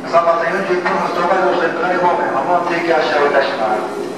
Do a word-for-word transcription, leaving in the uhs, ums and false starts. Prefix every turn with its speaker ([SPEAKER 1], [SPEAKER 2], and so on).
[SPEAKER 1] さんばんせんよんじゅういっぷん発東海道線下り方面、まもなく停機発車をいたします。